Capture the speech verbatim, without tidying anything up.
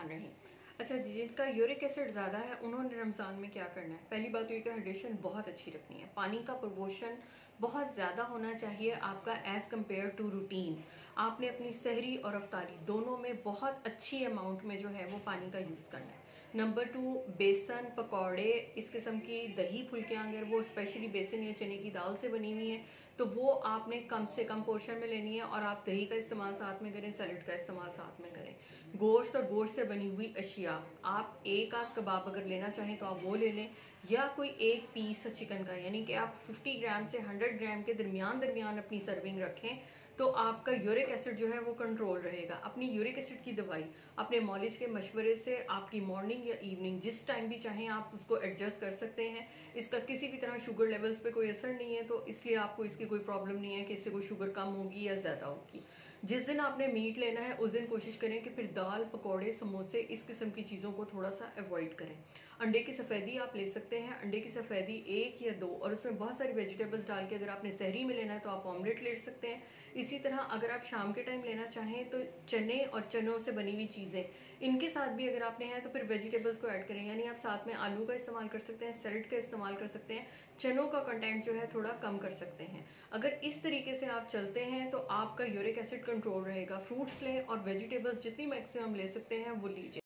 रहीम। अच्छा जी, जिनका uric acid ज़्यादा है उन्होंने रमज़ान में क्या करना है? पहली बात तो ये कि हाइड्रेशन बहुत अच्छी रखनी है। पानी का प्रपोर्शन बहुत ज़्यादा होना चाहिए आपका एज़ कम्पेयर टू रूटीन। आपने अपनी सहरी और अफ्तारी दोनों में बहुत अच्छी अमाउंट में जो है वो पानी का यूज़ करना है। नंबर टू, बेसन, पकौड़े, इस किस्म की दही फुल्कियाँ अगर वो स्पेशली बेसन या चने की दाल से बनी हुई हैं तो वो आपने कम से कम पोर्शन में लेनी है और आप दही का इस्तेमाल साथ में करें, सैलड का इस्तेमाल साथ में करें। गोश्त और गोश्त से बनी हुई अशिया, आप एक आध कबाब अगर लेना चाहें तो आप वो ले लें, या कोई एक पीस चिकन का, यानी कि आप पचास ग्राम से सौ ग्राम के दरमियान दरमियान अपनी सर्विंग रखें तो आपका यूरिक एसिड जो है वो कंट्रोल रहेगा। अपनी यूरिक एसिड की दवाई अपने मॉलिज के मशवरे से आपकी मॉर्निंग या इवनिंग जिस टाइम भी चाहें आप उसको एडजस्ट कर सकते हैं। इसका किसी भी तरह शुगर लेवल्स पे कोई असर नहीं है, तो इसलिए आपको इसकी कोई प्रॉब्लम नहीं है कि इससे कोई शुगर कम होगी या ज़्यादा होगी। जिस दिन आपने मीट लेना है उस दिन कोशिश करें कि फिर दाल, पकौड़े, समोसे, इस किस्म की चीज़ों को थोड़ा सा अवॉइड करें। अंडे की सफ़ेदी आप ले सकते हैं, अंडे की सफ़ेदी एक या दो, और उसमें बहुत सारी वेजिटेबल्स डाल के अगर आपने सहरी में लेना है तो आप ऑमलेट ले सकते हैं। इसी तरह अगर आप शाम के टाइम लेना चाहें तो चने और चनों से बनी हुई चीज़ें, इनके साथ भी अगर आपने हैं तो फिर वेजिटेबल्स को ऐड करें, यानी आप साथ में आलू का इस्तेमाल कर सकते हैं, सैलड का इस्तेमाल कर सकते हैं, चनों का कंटेंट जो है थोड़ा कम कर सकते हैं। अगर इस तरीके से आप चलते हैं तो आपका यूरिक एसिड कंट्रोल रहेगा। फ्रूट्स लें और वेजिटेबल्स जितनी मैक्सिमम ले सकते हैं वो लीजिए।